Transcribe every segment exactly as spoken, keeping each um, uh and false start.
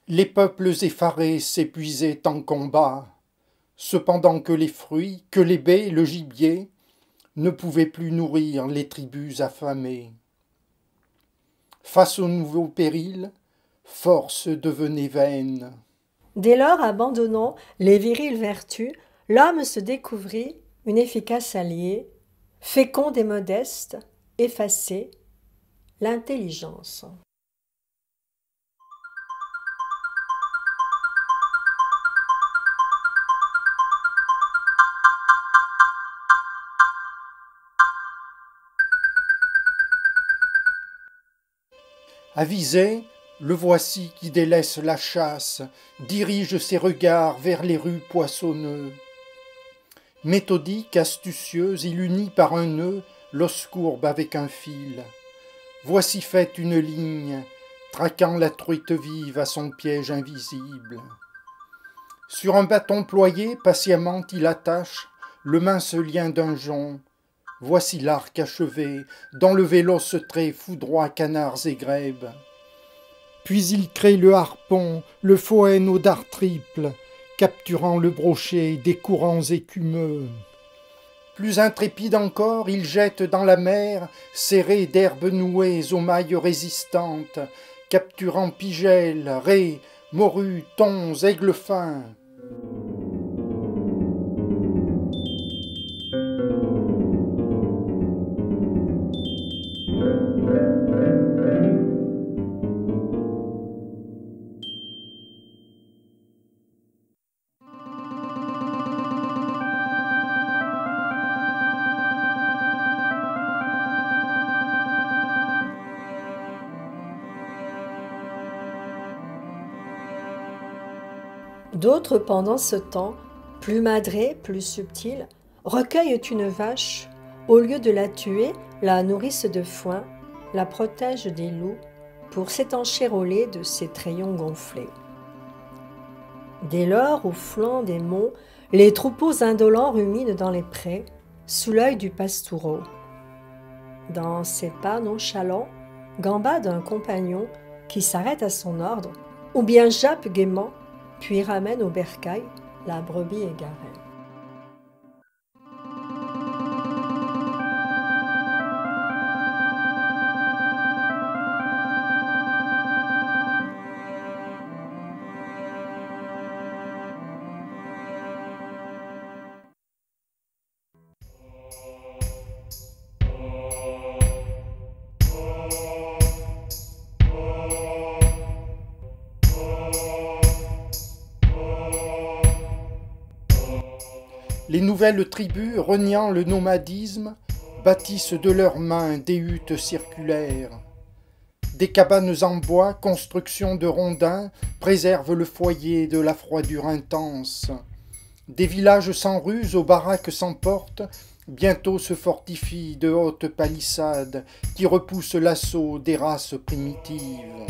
Les peuples effarés s'épuisaient en combat, cependant que les fruits, que les baies, le gibier, ne pouvaient plus nourrir les tribus affamées. Face aux nouveaux périls, force devenait vaine. Dès lors, abandonnant les viriles vertus, l'homme se découvrit une efficace alliée, féconde et modeste, effacée, l'intelligence. Avisé, le voici qui délaisse la chasse, dirige ses regards vers les rues poissonneux. Méthodique, astucieuse, il unit par un nœud l'os courbe avec un fil. Voici faite une ligne, traquant la truite vive à son piège invisible. Sur un bâton ployé, patiemment il attache le mince lien d'un jonc. Voici l'arc achevé, dont le véloce trait foudroie canards et grèbes. Puis il crée le harpon, le fohène au dard triple, capturant le brochet des courants écumeux. Plus intrépide encore, il jette dans la mer, serré d'herbes nouées aux mailles résistantes, capturant pigelles, raies, morues, thons, aigles fins. D'autres, pendant ce temps, plus madrés, plus subtils, recueillent une vache, au lieu de la tuer, la nourrissent de foin, la protègent des loups, pour s'étancher au lait de ses trayons gonflés. Dès lors, au flanc des monts, les troupeaux indolents ruminent dans les prés, sous l'œil du pastoureau. Dans ses pas nonchalants, gambade un compagnon qui s'arrête à son ordre, ou bien jappe gaiement, puis ramène au bercail la brebis égarée. Les nouvelles tribus, reniant le nomadisme, bâtissent de leurs mains des huttes circulaires. Des cabanes en bois, construction de rondins, préservent le foyer de la froidure intense. Des villages sans ruse, aux baraques sans porte, bientôt se fortifient de hautes palissades qui repoussent l'assaut des races primitives.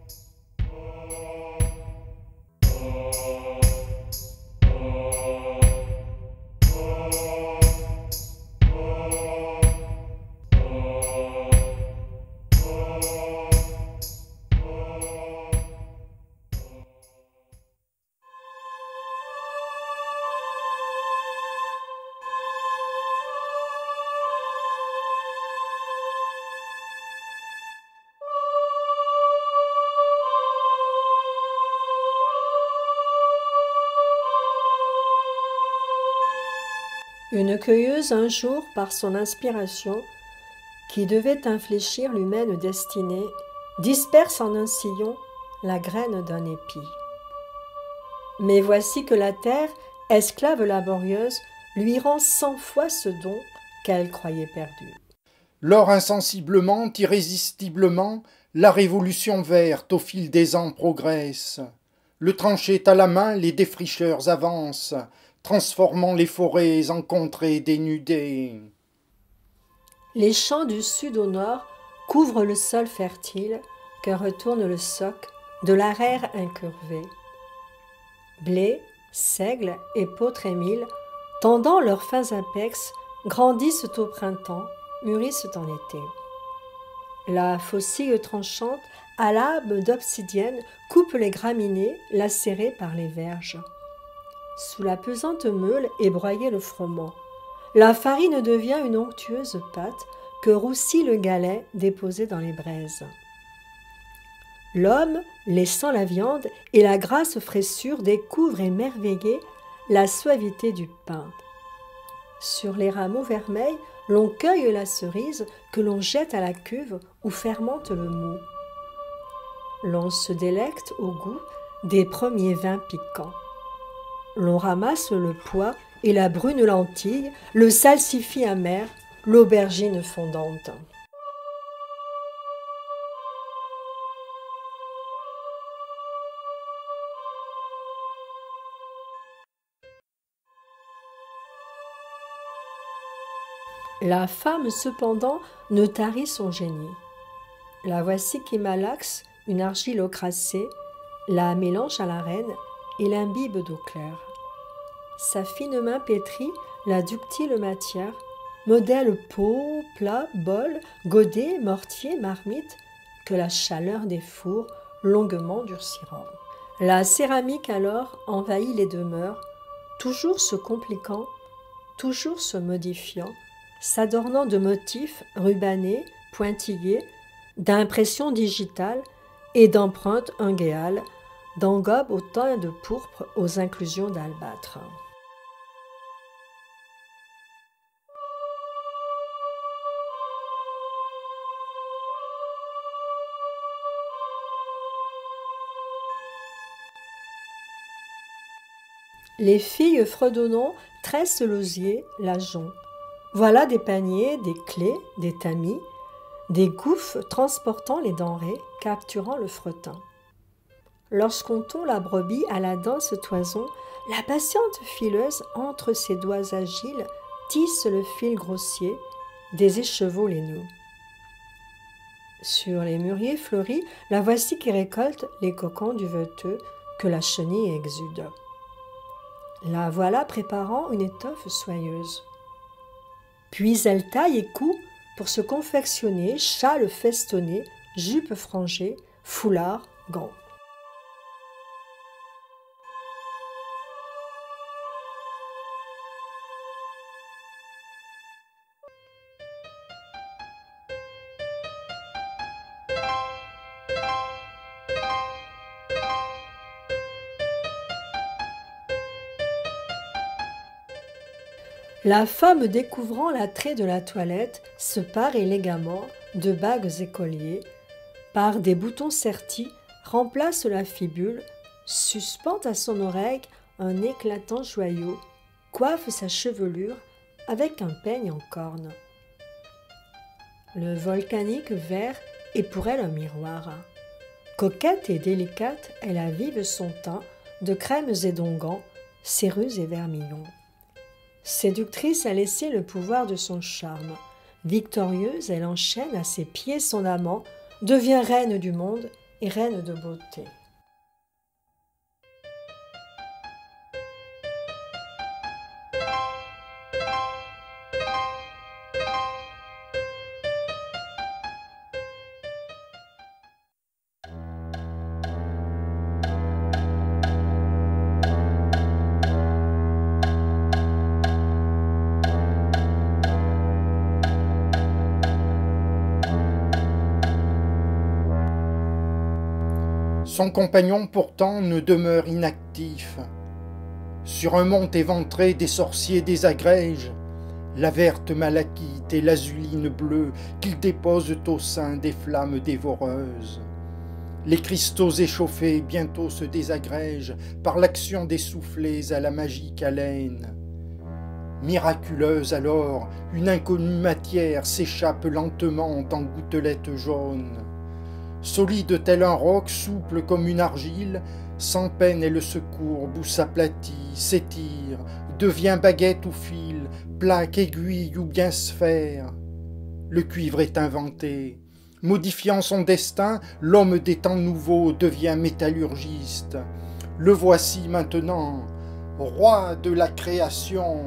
Une cueilleuse un jour, par son inspiration, qui devait infléchir l'humaine destinée, disperse en un sillon la graine d'un épi. Mais voici que la terre, esclave laborieuse, lui rend cent fois ce don qu'elle croyait perdu. Lors insensiblement, irrésistiblement, la révolution verte au fil des ans progresse. Le tranché à la main, les défricheurs avancent, transformant les forêts en contrées dénudées. Les champs du sud au nord couvrent le sol fertile que retourne le soc de l'arère incurvé. Blé, seigle et poutres émile, tendant leurs fins apex, grandissent au printemps, mûrissent en été. La faucille tranchante à lame d'obsidienne, coupe les graminées lacérées par les verges. Sous la pesante meule est broyé le froment. La farine devient une onctueuse pâte que roussit le galet déposé dans les braises. L'homme, laissant la viande et la grasse fraîcheur, découvre émerveillé la suavité du pain. Sur les rameaux vermeils, l'on cueille la cerise que l'on jette à la cuve où fermente le mou. L'on se délecte au goût des premiers vins piquants. L'on ramasse le pois et la brune lentille, le salsifis amer, l'aubergine fondante. La femme, cependant, ne tarit son génie. La voici qui malaxe une argile ocracée, la mélange à la reine et l'imbibe d'eau claire. Sa fine main pétrit la ductile matière, modèle pot, plat, bol, godet, mortier, marmite, que la chaleur des fours longuement durciront. La céramique alors envahit les demeures, toujours se compliquant, toujours se modifiant, s'adornant de motifs rubanés, pointillés, d'impressions digitales et d'empreintes unguéales, d'engobes au teint de pourpre aux inclusions d'albâtre. Les filles fredonnant tressent l'osier, la jonc. Voilà des paniers, des clés, des tamis, des gouffres transportant les denrées, capturant le fretin. Lorsqu'on tond la brebis à la dense toison, la patiente fileuse, entre ses doigts agiles, tisse le fil grossier des écheveaux laineux. Sur les mûriers fleuris, la voici qui récolte les cocons duveteux que la chenille exude. La voilà préparant une étoffe soyeuse. Puis elle taille et coud pour se confectionner châle festonné, jupe frangée, foulard, gants. La femme, découvrant l'attrait de la toilette, se pare élégamment de bagues et colliers, par des boutons sertis, remplace la fibule, suspend à son oreille un éclatant joyau, coiffe sa chevelure avec un peigne en corne. Le volcanique vert est pour elle un miroir. Coquette et délicate, elle avive son teint de crèmes et d'onguents, cérus et vermillons. Séductrice a laissé le pouvoir de son charme. Victorieuse, elle enchaîne à ses pieds son amant, devient reine du monde et reine de beauté. Son compagnon pourtant ne demeure inactif. Sur un mont éventré des sorciers désagrègent la verte malachite et l'azuline bleue qu'ils déposent au sein des flammes dévoreuses. Les cristaux échauffés bientôt se désagrègent par l'action des soufflets à la magique haleine. Miraculeuse alors, une inconnue matière s'échappe lentement en gouttelettes jaunes. Solide tel un roc, souple comme une argile, sans peine elle se courbe ou s'aplatit, s'étire, devient baguette ou fil, plaque, aiguille ou bien sphère. Le cuivre est inventé. Modifiant son destin, l'homme des temps nouveaux devient métallurgiste. Le voici maintenant, roi de la création.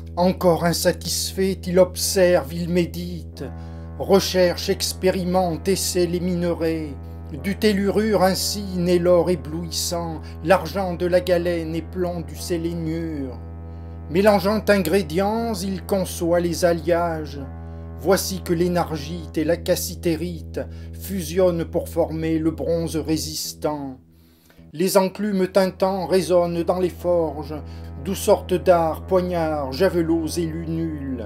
Encore insatisfait, il observe, il médite, recherche, expérimente, essaie les minerais. Du tellurure ainsi naît l'or éblouissant, l'argent de la galène et plomb du séléniure. Mélangeant ingrédients, il conçoit les alliages. Voici que l'énargite et la cassitérite fusionnent pour former le bronze résistant. Les enclumes tintants résonnent dans les forges, d'où sortent dards, poignards, javelots et lunules.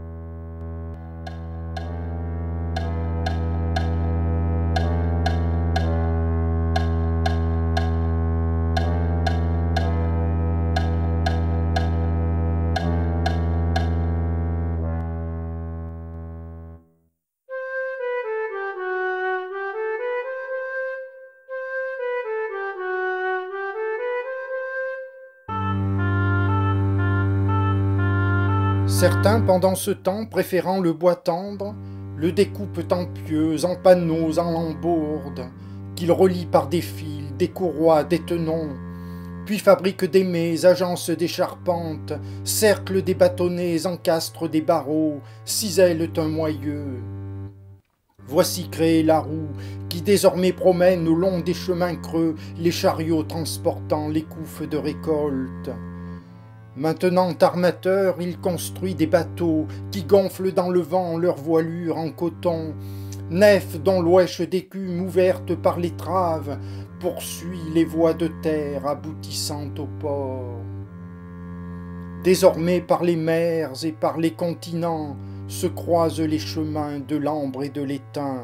Certains, pendant ce temps, préférant le bois tendre, le découpent en pieux, en panneaux, en lambourdes, qu'ils relient par des fils, des courroies, des tenons, puis fabriquent des mets, agencent des charpentes, cerclent des bâtonnets, encastrent des barreaux, cisèlent un moyeu. Voici créée la roue, qui désormais promène au long des chemins creux les chariots transportant les couffes de récolte. Maintenant armateur, il construit des bateaux qui gonflent dans le vent leur voilure en coton. Nef dont l'ouèche d'écume ouverte par l'étrave poursuit les voies de terre aboutissant au port. Désormais par les mers et par les continents se croisent les chemins de l'ambre et de l'étain.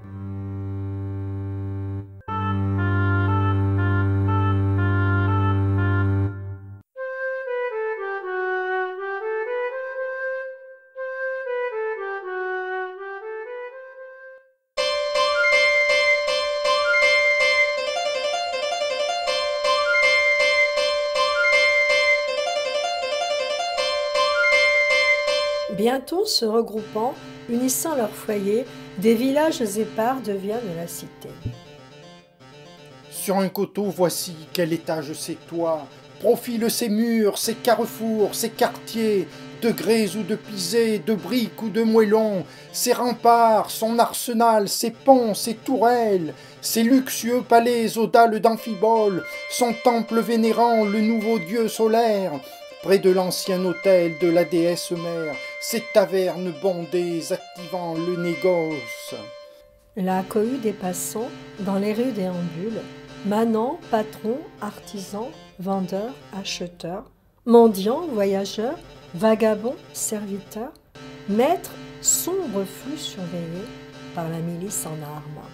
Bientôt, se regroupant, unissant leurs foyers, des villages épars deviennent la cité. Sur un coteau, voici quel étage ses toits, profilent ses murs, ses carrefours, ses quartiers, de grès ou de pisé, de briques ou de moellons, ses remparts, son arsenal, ses ponts, ses tourelles, ses luxueux palais aux dalles d'amphibole, son temple vénérant le nouveau dieu solaire, près de l'ancien autel de la déesse mère, ces tavernes bondées activant le négoce. La cohue des passants dans les rues déambulent, manants, patrons, artisans, vendeurs, acheteurs, mendiants, voyageurs, vagabonds, serviteurs, maîtres, sombre flux surveillé par la milice en armes.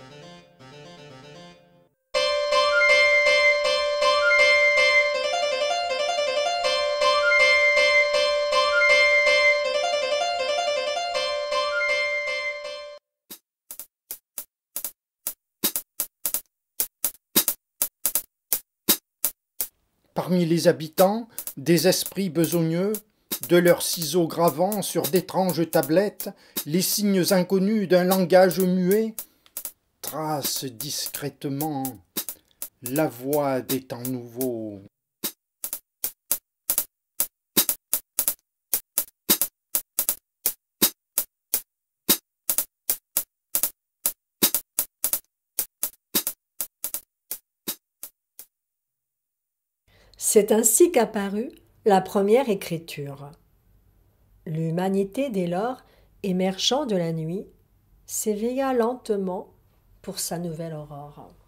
Parmi les habitants, des esprits besogneux, de leurs ciseaux gravant sur d'étranges tablettes les signes inconnus d'un langage muet, tracent discrètement la voie des temps nouveaux. C'est ainsi qu'apparut la première écriture. L'humanité, dès lors, émergeant de la nuit, s'éveilla lentement pour sa nouvelle aurore.